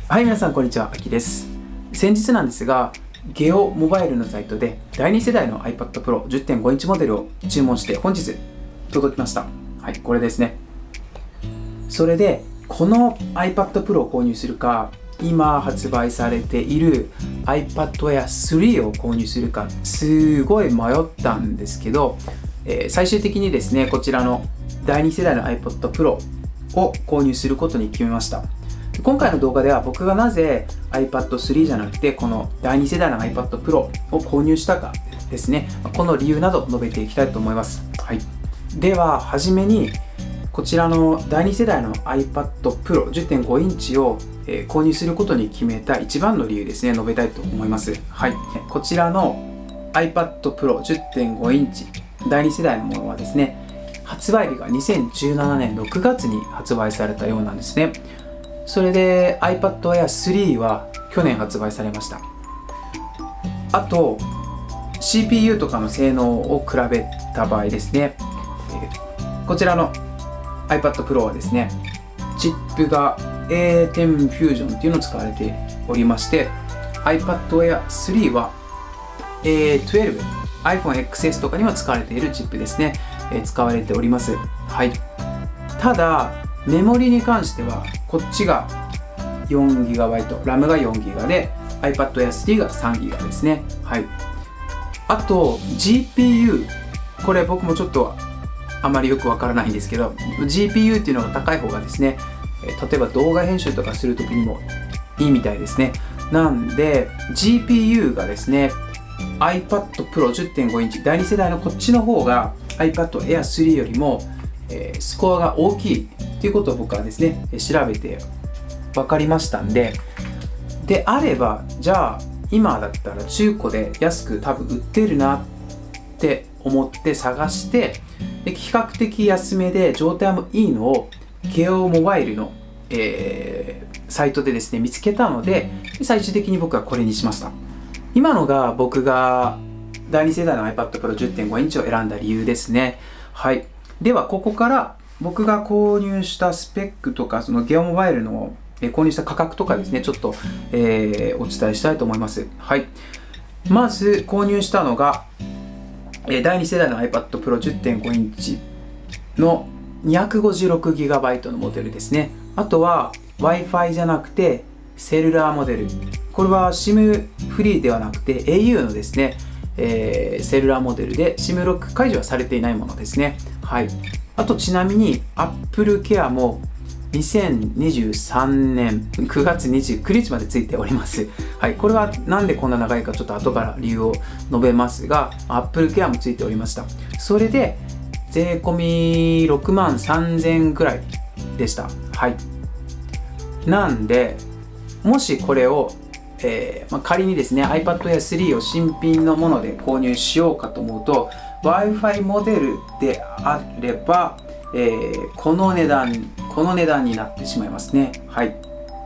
はい、皆さんこんにちは、あきです。先日なんですが、ゲオモバイルのサイトで第2世代の iPad Pro 10.5インチモデルを注文して本日届きました。はい、これですね。それで、この iPad Pro を購入するか、今発売されている iPad Air 3を購入するか、すごい迷ったんですけど、最終的にですね、こちらの第2世代の iPad Pro を購入することに決めました。今回の動画では僕がなぜ iPad 3じゃなくてこの第2世代の iPad Pro を購入したかですね、この理由など述べていきたいと思います。はい、でははじめにこちらの第2世代の iPad Pro 10.5インチを購入することに決めた一番の理由ですね、述べたいと思います。はい、こちらの iPad Pro 10.5インチ第2世代のものはですね、発売日が2017年6月に発売されたようなんですね。それで iPad Air 3は去年発売されました。あと CPU とかの性能を比べた場合ですね、こちらの iPad Pro はですね、チップが A10 Fusion っていうのを使われておりまして、 iPad Air 3は A12 iPhone XS とかにも使われているチップですね、使われております。はい、ただメモリに関してはこっちが 4GB、RAM が 4GB で iPad Air 3が 3GB ですね。はい、あと GPU、 これ僕もちょっとあまりよくわからないんですけど、 GPU っていうのが高い方がですね、例えば動画編集とかするときにもいいみたいですね。なんで GPU がですね iPad Pro 10.5インチ第2世代のこっちの方が iPad Air 3よりもスコアが大きいということを僕はですね調べて分かりましたんで、であればじゃあ今だったら中古で安く多分売ってるなって思って探して、で比較的安めで状態もいいのをゲオモバイルの、サイトでですね見つけたので、最終的に僕はこれにしました。今のが僕が第2世代の iPad Pro 10.5インチを選んだ理由ですね。はい、ではここから僕が購入したスペックとか、そのゲオモバイルの購入した価格とかですね、ちょっと、お伝えしたいと思います。はい、まず購入したのが第2世代の iPad Pro 10.5インチの 256GB のモデルですね。あとは Wi-Fi じゃなくてセルラーモデル、これは SIM フリーではなくて au のですね、セルラーモデルで SIM ロック解除はされていないものですね。はい、あとちなみに Apple Care も2023年9月29日までついております。はい、これはなんでこんな長いかちょっと後から理由を述べますが、 Apple Care もついておりました。それで税込み6万3000くらいでした。はい、なんでもしこれを仮にですね iPad Air 3を新品のもので購入しようかと思うと Wi-Fi モデルであれば、この値段になってしまいますね。はい、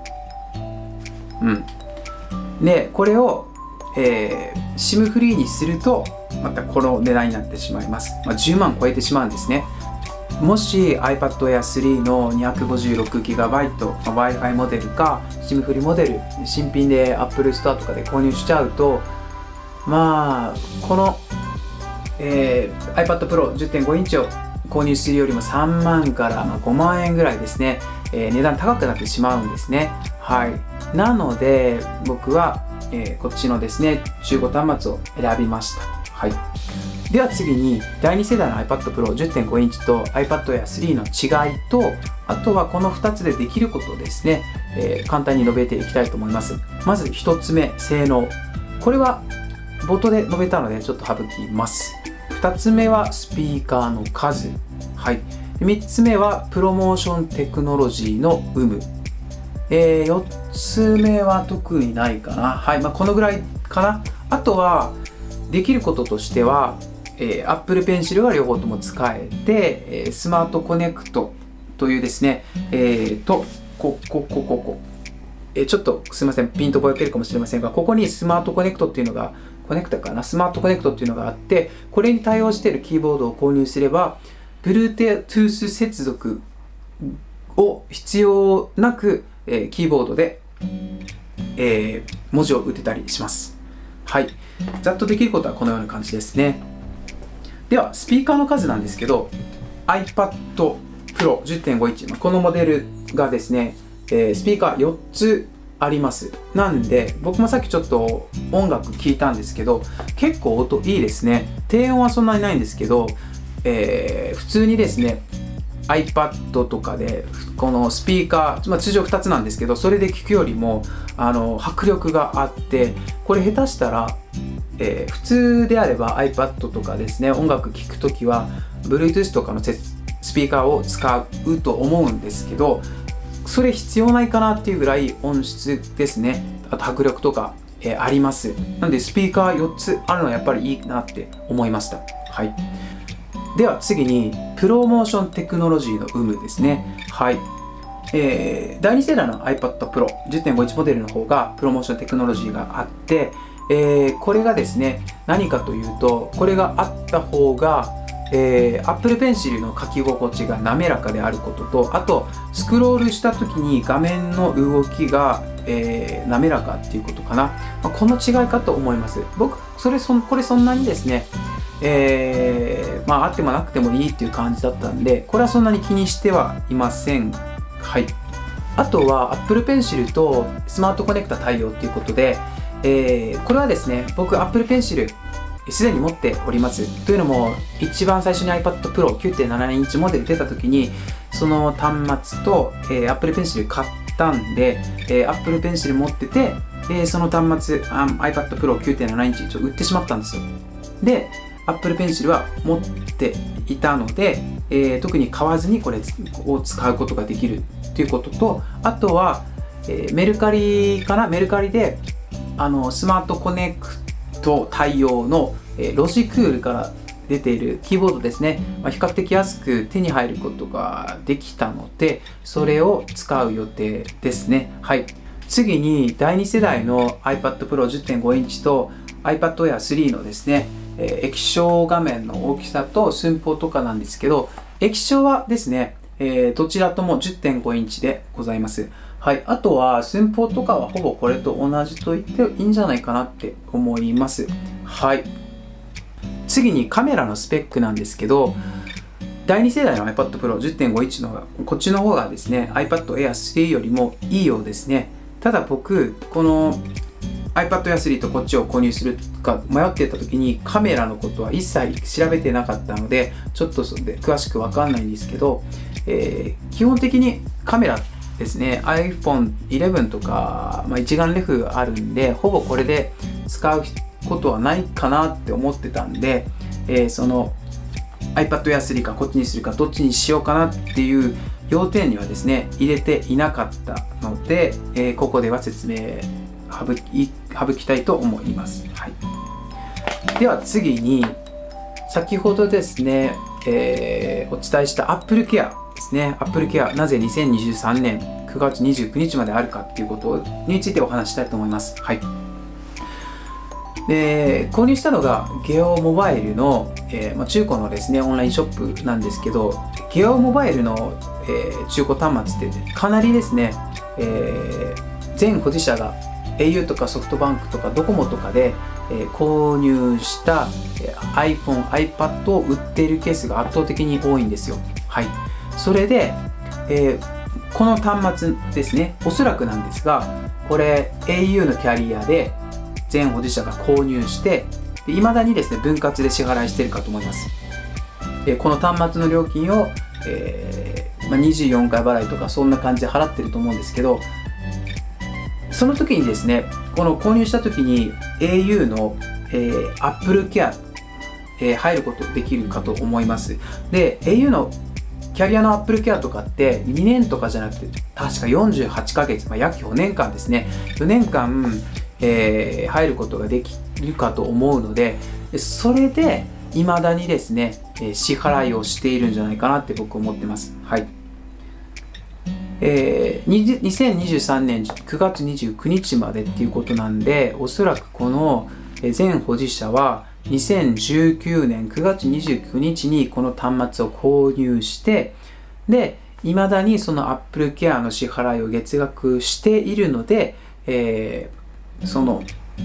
でこれを、SIM フリーにするとまたこの値段になってしまいます。10万超えてしまうんですね。もし iPad Air 3の 256GB Wi-Fi モデルか SIM フリーモデル新品で Apple Store とかで購入しちゃうと、この、iPad Pro 10.5インチを購入するよりも3万から5万円ぐらいですね、値段高くなってしまうんですね。はい、なので僕は、こっちのですね中古端末を選びました。はい、では次に第2世代の iPad Pro 10.5インチと iPad Air 3の違いと、あとはこの2つでできることをですね、簡単に述べていきたいと思います。まず1つ目、性能。これは冒頭で述べたのでちょっと省きます。2つ目はスピーカーの数。はい、3つ目はプロモーションテクノロジーの有無。4つ目は特にないかな。はい、このぐらいかな。あとはできることとしては、Apple Pencil が両方とも使えて、スマートコネクトというですね、ちょっとすみません、ピンとぼやけるかもしれませんが、ここにスマートコネクトっていうのが、スマートコネクトっていうのがあって、これに対応しているキーボードを購入すれば、Bluetooth 接続を必要なく、キーボードで文字を打てたりします。はい。ざっとできることはこのような感じですね。では、スピーカーの数なんですけど、iPad Pro 10.5 インチ、このモデルがですね、スピーカー4つあります。なんで、僕もさっきちょっと音楽聴いたんですけど、結構音いいですね。低音はそんなにないんですけど、普通にですね、iPad とかでこのスピーカー、通常2つなんですけど、それで聴くよりも迫力があって、これ下手したら、普通であれば iPad とかですね、音楽聴くときは Bluetooth とかのスピーカーを使うと思うんですけど、それ必要ないかなっていうぐらい音質ですね、あと迫力とか、あります。なのでスピーカー4つあるのはやっぱりいいなって思いました。はい。では次にプロモーションテクノロジーの有無ですね。はい。第2世代の iPad Pro 10.5 インチモデルの方がプロモーションテクノロジーがあって、これがですね、何かというと、これがあった方が、Apple Pencil の書き心地が滑らかであることと、あとスクロールした時に画面の動きが、滑らかっていうことかな。この違いかと思います。僕これそんなにですね、あってもなくてもいいっていう感じだったんで、これはそんなに気にしてはいません。はい。あとは Apple Pencil とスマートコネクタ対応っていうことで、これはですね、僕 Apple Pencil すでに持っております。というのも、一番最初に iPad Pro 9.7 インチモデル出た時に、その端末と、Apple Pencil 買ったんで、Apple Pencil 持ってて、その端末、iPad Pro 9.7 インチ売ってしまったんですよ。で、Apple Pencil は持っていたので、特に買わずにこれを使うことができるということと、あとは、メルカリでスマートコネクト対応のロジクールから出ているキーボードですね、比較的安く手に入ることができたので、それを使う予定ですね。はい。次に第2世代の iPad Pro 10.5 インチと iPad Air 3のですね、液晶画面の大きさと寸法とかなんですけど、液晶はですね、どちらとも 10.5 インチでございます。はい。あとは寸法とかはほぼこれと同じと言っていいんじゃないかなって思います。はい。次にカメラのスペックなんですけど、第2世代の iPad Pro 10.5 インチのこっちの方がですね、iPad Air 3よりもいいようですね。ただ僕、この iPad Air 3とこっちを購入するか迷っていた時にカメラのことは一切調べてなかったので、ちょっとそれで詳しくわかんないんですけど、基本的にカメラですね、iPhone 11とか、一眼レフあるんで、ほぼこれで使うことはないかなって思ってたんで、その iPad Air 3かこっちにするかどっちにしようかなっていう要点にはですね、入れていなかったので、ここでは説明省きたいと思います。はい。では次に、先ほどですね、お伝えした Apple Care ですね。Apple Care なぜ2023年9月29日まであるかっていうことについてお話したいと思います。はい。購入したのがゲオモバイルの、中古のですね、オンラインショップなんですけど、ゲオモバイルの、中古端末ってかなりですね、全保持者が au とかソフトバンクとかドコモとかで、購入した、iPhone、iPad を売っているケースが圧倒的に多いんですよ。はい。それで、この端末ですね、おそらくなんですが、これ au のキャリアで全保持者が購入して、いまだにですね、分割で支払いしているかと思います。この端末の料金を、24回払いとかそんな感じで払ってると思うんですけど、その時にですね、この購入した時に au の、Apple Care、入ることできるかと思います。で、au のキャリアの Apple Care とかって2年とかじゃなくて確か48ヶ月、約4年間ですね。4年間、入ることができるかと思うので、それで未だにですね、支払いをしているんじゃないかなって僕思ってます。はい。2023年9月29日までっていうことなんで、おそらくこの全保持者は2019年9月29日にこの端末を購入して、で、未だにその Apple Care の支払いを月額しているので、 その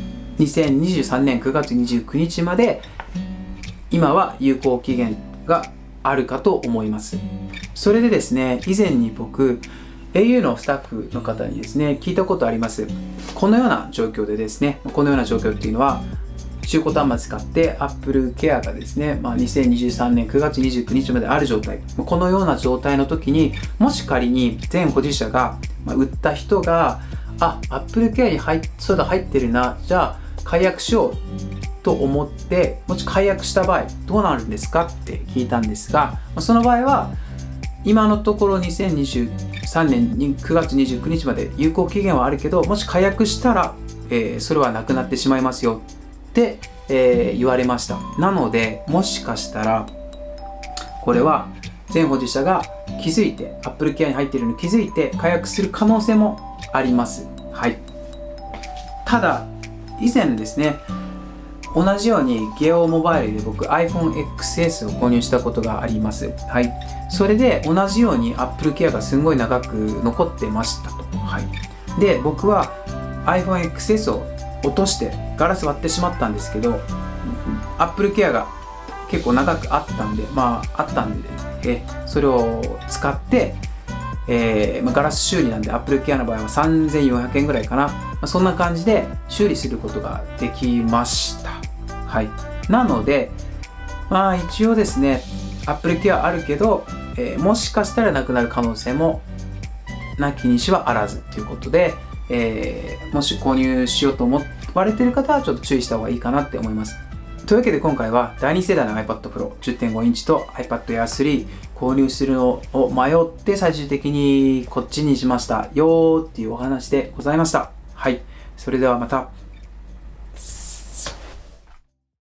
2023年9月29日まで今は有効期限があるかと思います。それでですね、以前に僕 au のスタッフの方にですね聞いたことあります。このような状況でですね、このような状況っていうのは中古端末使って Apple Care がですね、2023年9月29日まである状態、このような状態の時に、もし仮に全保持者が、売った人がApple Care にそうだ入ってるな、じゃあ解約しようと思って、もし解約した場合どうなるんですかって聞いたんですが、その場合は今のところ2023年9月29日まで有効期限はあるけど、もし解約したら、それはなくなってしまいますよって、言われました。なのでもしかしたらこれは全保持者が気づいて Apple Care に入っているのに気づいて解約する可能性もあります。はい。ただ以前ですね、同じようにゲオモバイルで僕 iPhone XS を購入したことがあります。はい。それで同じように Apple Care がすんごい長く残ってましたと。はい。で、僕は iPhone XS を落としてガラス割ってしまったんですけど、Apple Care が結構長くあったんで、それを使って、ガラス修理なんで Apple Care の場合は3400円ぐらいかな、そんな感じで修理することができました。はい。なので一応ですね Apple Care あるけど、もしかしたらなくなる可能性もなきにしはあらずということで、もし購入しようと思われている方はちょっと注意した方がいいかなって思います。というわけで今回は第2世代の iPad Pro 10.5 インチと iPad Air 3購入するのを迷って最終的にこっちにしましたよーっていうお話でございました。はい。それではまた。